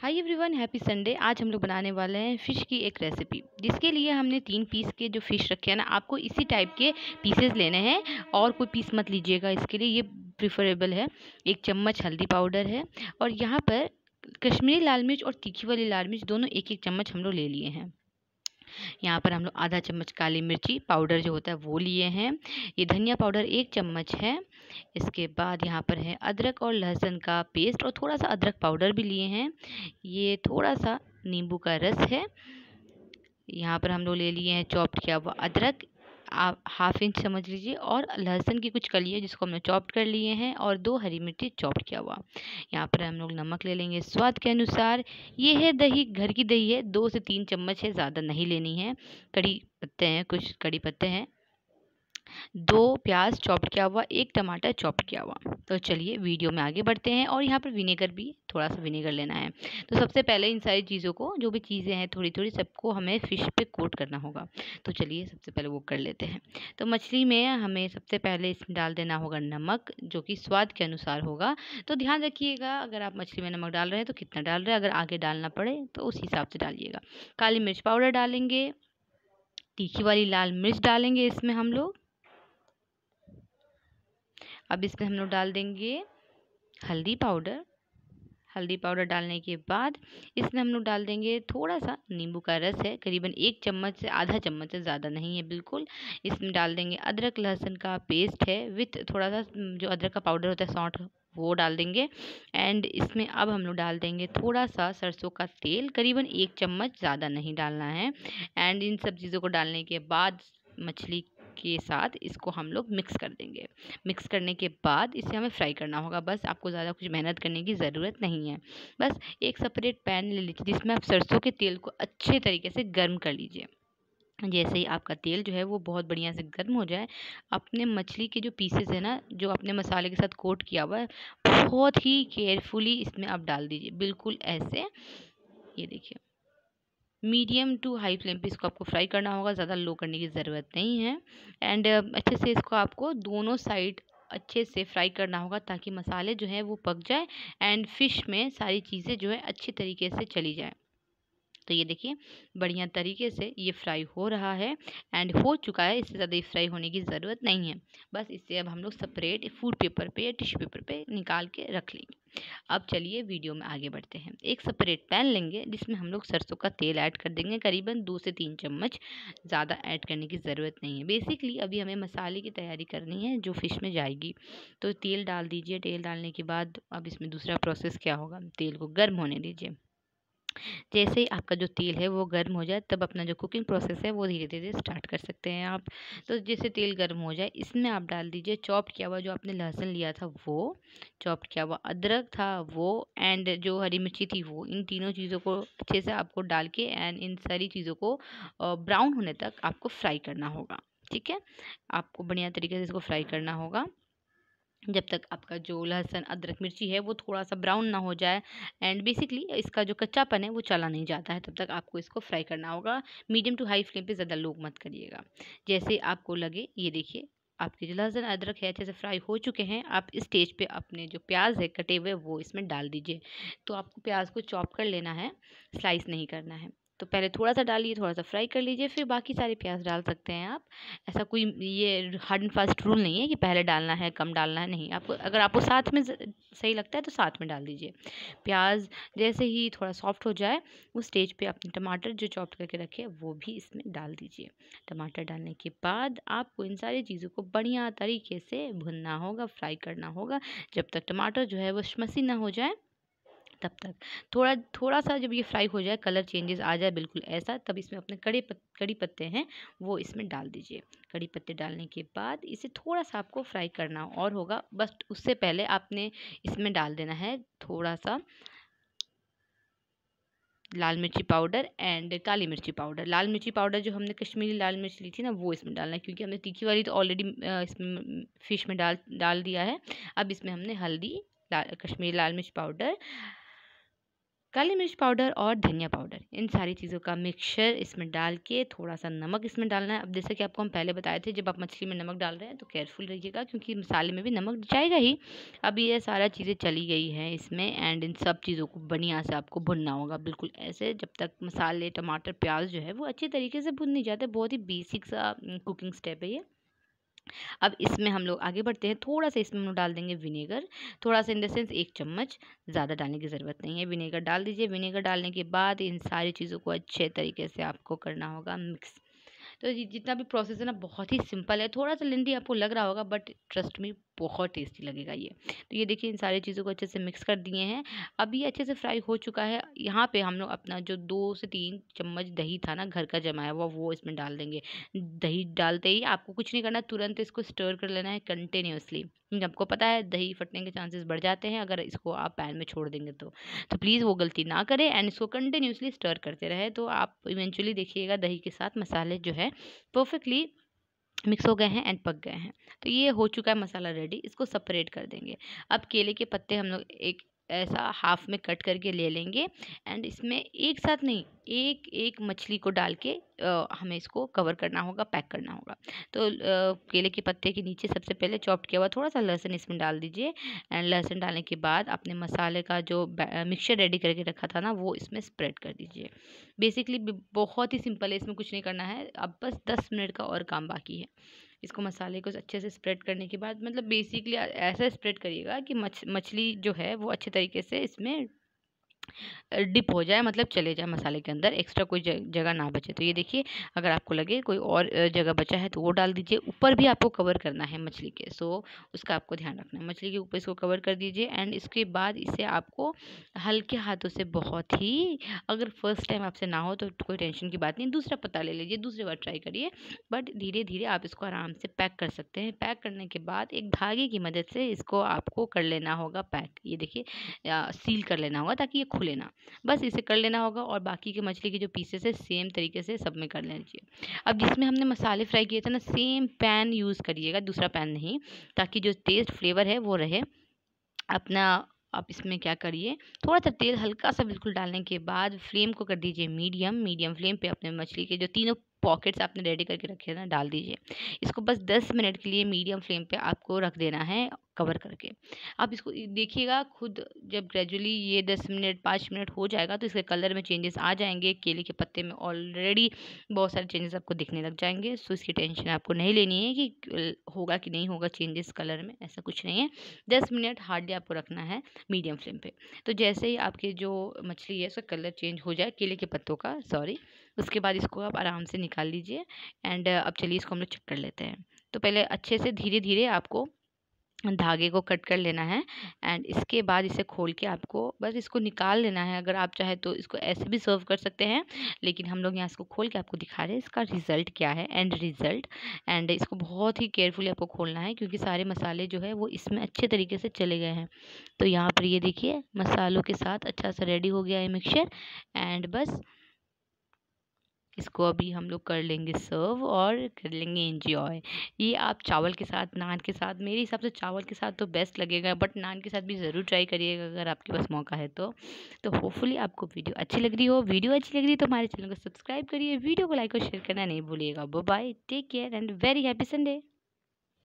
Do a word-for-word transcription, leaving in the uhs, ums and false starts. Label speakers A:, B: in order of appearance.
A: Hi everyone, happy Sunday. आज हम लोग बनाने वाले हैं फ़िश की एक रेसिपी, जिसके लिए हमने तीन पीस के जो फ़िश रखे हैं ना, आपको इसी टाइप के पीसेस लेने हैं और कोई पीस मत लीजिएगा। इसके लिए ये प्रिफरेबल है। एक चम्मच हल्दी पाउडर है और यहाँ पर कश्मीरी लाल मिर्च और तीखी वाली लाल मिर्च दोनों एक एक चम्मच हम लोग ले लिए हैं। यहाँ पर हम लोग आधा चम्मच काली मिर्ची पाउडर जो होता है वो लिए हैं। ये धनिया पाउडर एक चम्मच है। इसके बाद यहाँ पर है अदरक और लहसुन का पेस्ट और थोड़ा सा अदरक पाउडर भी लिए हैं। ये थोड़ा सा नींबू का रस है। यहाँ पर हम लोग ले लिए हैं चॉप्ड किया हुआ अदरक, आप हाफ इंच समझ लीजिए, और लहसुन की कुछ कलियाँ जिसको हमने चॉप्ड कर लिए हैं, और दो हरी मिर्ची चॉप्ड किया हुआ। यहाँ पर हम लोग नमक ले लेंगे स्वाद के अनुसार। ये है दही, घर की दही है, दो से तीन चम्मच है, ज़्यादा नहीं लेनी है। कड़ी पत्ते हैं, कुछ कड़ी पत्ते हैं, दो प्याज चॉप्ड किया हुआ, एक टमाटर चॉप्ड किया हुआ। तो चलिए वीडियो में आगे बढ़ते हैं। और यहाँ पर विनेगर भी, थोड़ा सा विनेगर लेना है। तो सबसे पहले इन सारी चीज़ों को, जो भी चीज़ें हैं थोड़ी थोड़ी, सबको हमें फ़िश पे कोट करना होगा। तो चलिए सबसे पहले वो कर लेते हैं। तो मछली में हमें सबसे पहले इसमें डाल देना होगा नमक, जो कि स्वाद के अनुसार होगा। तो ध्यान रखिएगा, अगर आप मछली में नमक डाल रहे हैं तो कितना डाल रहे हैं, अगर आगे डालना पड़े तो उस हिसाब से डालिएगा। काली मिर्च पाउडर डालेंगे, तीखी वाली लाल मिर्च डालेंगे इसमें हम लोग। अब इसमें हम लोग डाल देंगे हल्दी पाउडर। हल्दी पाउडर डालने के बाद इसमें हम लोग डाल देंगे थोड़ा सा नींबू का रस है, करीबन एक चम्मच से आधा चम्मच से, ज़्यादा नहीं है बिल्कुल। इसमें डाल देंगे अदरक लहसुन का पेस्ट है, विथ थोड़ा सा जो अदरक का पाउडर होता है सौंठ, वो डाल देंगे। एंड इसमें अब हम लोग डाल देंगे थोड़ा सा सरसों का तेल, करीबन एक चम्मच, ज़्यादा नहीं डालना है। एंड इन सब चीज़ों को डालने के बाद मछली के साथ इसको हम लोग मिक्स कर देंगे। मिक्स करने के बाद इसे हमें फ्राई करना होगा। बस आपको ज़्यादा कुछ मेहनत करने की ज़रूरत नहीं है। बस एक सेपरेट पैन ले लीजिए, जिसमें आप सरसों के तेल को अच्छे तरीके से गर्म कर लीजिए। जैसे ही आपका तेल जो है वो बहुत बढ़िया से गर्म हो जाए, अपने मछली के जो पीसेस है ना, जो अपने मसाले के साथ कोट किया हुआ है, बहुत ही केयरफुली इसमें आप डाल दीजिए, बिल्कुल ऐसे। ये देखिए, मीडियम टू हाई फ्लेम पे इसको आपको फ्राई करना होगा, ज़्यादा लो करने की ज़रूरत नहीं है। एंड अच्छे से इसको आपको दोनों साइड अच्छे से फ्राई करना होगा, ताकि मसाले जो हैं वो पक जाए एंड फिश में सारी चीज़ें जो है अच्छी तरीके से चली जाए। तो ये देखिए, बढ़िया तरीके से ये फ्राई हो रहा है एंड हो चुका है। इससे ज़्यादा फ्राई होने की ज़रूरत नहीं है। बस इसे अब हम लोग सेपरेट फूड पेपर पे या टिश्यू पेपर पे निकाल के रख लेंगे। अब चलिए वीडियो में आगे बढ़ते हैं। एक सेपरेट पैन लेंगे, जिसमें हम लोग सरसों का तेल ऐड कर देंगे, करीबन दो से तीन चम्मच, ज़्यादा ऐड करने की ज़रूरत नहीं है। बेसिकली अभी हमें मसाले की तैयारी करनी है जो फ़िश में जाएगी। तो तेल डाल दीजिए। तेल डालने के बाद अब इसमें दूसरा प्रोसेस क्या होगा, तेल को गर्म होने दीजिए। जैसे ही आपका जो तेल है वो गर्म हो जाए, तब अपना जो कुकिंग प्रोसेस है वो धीरे धीरे स्टार्ट कर सकते हैं आप। तो जैसे तेल गर्म हो जाए, इसमें आप डाल दीजिए चॉप्ड किया हुआ, जो आपने लहसुन लिया था वो, चॉप्ड किया हुआ अदरक था वो, एंड जो हरी मिर्ची थी वो। इन तीनों चीज़ों को अच्छे से आपको डाल के एंड इन सारी चीज़ों को ब्राउन होने तक आपको फ्राई करना होगा। ठीक है, आपको बढ़िया तरीके से इसको फ्राई करना होगा, जब तक आपका जो लहसुन अदरक मिर्ची है वो थोड़ा सा ब्राउन ना हो जाए। एंड बेसिकली इसका जो कच्चापन है वो चला नहीं जाता है, तब तक आपको इसको फ्राई करना होगा। मीडियम टू हाई फ्लेम पे, ज़्यादा लो मत करिएगा। जैसे आपको लगे, ये देखिए, आपके जो लहसुन अदरक है अच्छे से फ्राई हो चुके हैं। आप इस स्टेज पे अपने जो प्याज है कटे हुए वो इसमें डाल दीजिए। तो आपको प्याज को चॉप कर लेना है, स्लाइस नहीं करना है। तो पहले थोड़ा सा डालिए, थोड़ा सा फ्राई कर लीजिए, फिर बाकी सारे प्याज डाल सकते हैं आप। ऐसा कोई ये हार्ड एंड फास्ट रूल नहीं है कि पहले डालना है, कम डालना है, नहीं। आपको अगर आपको साथ में ज- सही लगता है तो साथ में डाल दीजिए। प्याज जैसे ही थोड़ा सॉफ्ट हो जाए, उस स्टेज पे अपने टमाटर जो चॉप करके रखे हैं वो भी इसमें डाल दीजिए। टमाटर डालने के बाद आपको इन सारी चीज़ों को बढ़िया तरीके से भुनना होगा, फ्राई करना होगा, जब तक टमाटर जो है वो मसी ना हो जाए तब तक। थोड़ा थोड़ा सा जब ये फ्राई हो जाए, कलर चेंजेस आ जाए बिल्कुल ऐसा, तब इसमें अपने कड़ी पत कड़ी पत्ते हैं वो इसमें डाल दीजिए। कड़ी पत्ते डालने के बाद इसे थोड़ा सा आपको फ्राई करना और होगा। बस उससे पहले आपने इसमें डाल देना है थोड़ा सा लाल मिर्ची पाउडर एंड काली मिर्ची पाउडर। लाल मिर्ची पाउडर जो हमने कश्मीरी लाल मिर्च ली थी ना, वो इसमें डालना है, क्योंकि हमने तीखी वाली तो ऑलरेडी इसमें फ़िश में डाल डाल दिया है। अब इसमें हमने हल्दी, ला, कश्मीरी लाल मिर्च पाउडर, काली मिर्च पाउडर और धनिया पाउडर, इन सारी चीज़ों का मिक्सचर इसमें डाल के थोड़ा-सा नमक इसमें डालना है। अब जैसे कि आपको हम पहले बताए थे, जब आप मछली में नमक डाल रहे हैं तो केयरफुल रहिएगा, क्योंकि मसाले में भी नमक जाएगा ही। अब ये सारा चीज़ें चली गई हैं इसमें, एंड इन सब चीज़ों को बढ़िया से आपको भुनना होगा, बिल्कुल ऐसे जब तक मसाले, टमाटर, प्याज़ जो है वो अच्छी तरीके से भुन नहीं जाते। बहुत ही बेसिक सा उम, कुकिंग स्टेप है ये। अब इसमें हम लोग आगे बढ़ते हैं। थोड़ा-सा इसमें हम लोग डाल देंगे विनेगर, थोड़ा-सा इन द सेंस एक चम्मच, ज़्यादा डालने की ज़रूरत नहीं है। विनेगर डाल दीजिए। विनेगर डालने के बाद इन सारी चीज़ों को अच्छे तरीके से आपको करना होगा मिक्स। तो ये जितना भी प्रोसेस है ना, बहुत ही सिंपल है। थोड़ा-सा लेंदी आपको लग रहा होगा, बट ट्रस्ट मी बहुत टेस्टी लगेगा ये। तो ये देखिए, इन सारी चीज़ों को अच्छे से मिक्स कर दिए हैं। अब ये अच्छे से फ्राई हो चुका है। यहाँ पे हम लोग अपना जो दो से तीन चम्मच दही था ना घर का जमाया हुआ, वो इसमें डाल देंगे। दही डालते ही आपको कुछ नहीं करना, तुरंत इसको स्टर कर लेना है कंटिन्यूअसली। क्योंकि आपको पता है दही फटने के चांसेस बढ़ जाते हैं अगर इसको आप पैन में छोड़ देंगे तो। तो प्लीज़ वो गलती ना करें, एंड इसको कंटिन्यूअसली स्टर करते रहें, तो आप इवेंचुअली देखिएगा दही के साथ मसाले जो है परफेक्टली मिक्स हो गए हैं एंड पक गए हैं। तो ये हो चुका है मसाला रेडी, इसको सेपरेट कर देंगे। अब केले के पत्ते हम लोग एक ऐसा हाफ में कट करके ले लेंगे, एंड इसमें एक साथ नहीं, एक एक मछली को डाल के अ, हमें इसको कवर करना होगा, पैक करना होगा। तो अ, केले के पत्ते के नीचे सबसे पहले चॉप्ड किया हुआ थोड़ा सा लहसुन इसमें डाल दीजिए, एंड लहसुन डालने के बाद अपने मसाले का जो मिक्सचर रेडी करके रखा था ना, वो इसमें स्प्रेड कर दीजिए। बेसिकली बहुत ही सिंपल है, इसमें कुछ नहीं करना है। अब बस दस मिनट का और काम बाकी है। इसको मसाले को अच्छे से स्प्रेड करने के बाद, मतलब बेसिकली ऐसा स्प्रेड करिएगा कि मछ मछली जो है वो अच्छे तरीके से इसमें अ, डिप हो जाए, मतलब चले जाए मसाले के अंदर, एक्स्ट्रा कोई ज जगह ना बचे। तो ये देखिए, अगर आपको लगे कोई और अ, जगह बचा है तो वो डाल दीजिए। ऊपर भी आपको कवर करना है मछली के, सो उसका आपको ध्यान रखना है। मछली के ऊपर इसको कवर कर दीजिए, एंड इसके बाद इसे आपको हल्के हाथों से, बहुत ही, अगर फर्स्ट टाइम आपसे ना हो तो कोई टेंशन की बात नहीं, दूसरा पत्ता ले लीजिए, दूसरी बार ट्राई करिए। बट धीरे-धीरे आप इसको आराम से पैक कर सकते हैं। पैक करने के बाद एक धागे की मदद से इसको आपको कर लेना होगा पैक। ये देखिए, अ, सील कर लेना होगा ताकि ये खुले ना। बस इसे कर लेना होगा, और बाकी के मछली के जो पीसेस है सेम तरीके से सब में कर लीजिए। अब जिसमें हमने मसाले फ्राई किए थे ना, सेम पैन यूज़ करिएगा, दूसरा पैन नहीं, ताकि जो टेस्ट फ्लेवर है वो रहे अपना। आप इसमें क्या करिए, थोड़ा-सा तेल हल्का-सा बिल्कुल डालने के बाद फ्लेम को कर दीजिए मीडियम, मीडियम फ्लेम पे अपने मछली के जो तीनों पॉकेट्स आपने रेडी करके रखे हैं ना, डाल दीजिए। इसको बस दस मिनट के लिए मीडियम फ्लेम पे आपको रख देना है कवर करके। आप इसको इ देखिएगा खुद, जब ग्रेजुअली ये दस मिनट, पाँच मिनट हो जाएगा तो इसके कलर में चेंजेस आ जाएँगे। केले के पत्ते में ऑलरेडी बहुत सारे चेंजेस आपको दिखने लग जाएँगे, सो इसकी टेंशन आपको नहीं लेनी है कि क होगा कि नहीं होगा चेंजेस कलर में, ऐसा कुछ नहीं है। दस मिनट हार्डली आपको रखना है मीडियम फ्लेम पे। तो जैसे ही आपकी जो मछली है उसका कलर चेंज हो जाए, केले के पत्तों का सॉरी, उसके बाद इसको आप आराम से निकाल लीजिए, एंड अब चलिए इसको हम लोग चेक कर लेते हैं। तो पहले अच्छे से धीरे-धीरे आपको धागे को कट कर लेना है, एंड इसके बाद इसे खोल के आपको बस इसको निकाल लेना है। अगर आप चाहे तो इसको ऐसे भी सर्व कर सकते हैं, लेकिन हम लोग यहाँ इसको खोल के आपको दिखा रहे हैं इसका रिज़ल्ट क्या है, एंड रिज़ल्ट। एंड इसको बहुत ही केयरफुली आपको खोलना है, क्योंकि सारे मसाले जो है वो इसमें अच्छे तरीके से चले गए हैं। तो यहाँ पर ये देखिए, मसालों के साथ अच्छा सा रेडी हो गया है मिक्सचर, एंड बस इसको अभी हम लोग कर लेंगे सर्व और कर लेंगे एंजॉय। ये आप चावल के साथ, नान के साथ, मेरे हिसाब से चावल के साथ तो बेस्ट लगेगा, बट नान के साथ भी ज़रूर ट्राई करिएगा अगर आपके पास मौका है तो। तो होपफुली आपको वीडियो अच्छी लग रही हो। वीडियो अच्छी लग रही है तो हमारे चैनल को सब्सक्राइब करिए, वीडियो को लाइक और शेयर करना नहीं भूलिएगा। Bye bye, take care and very happy Sunday.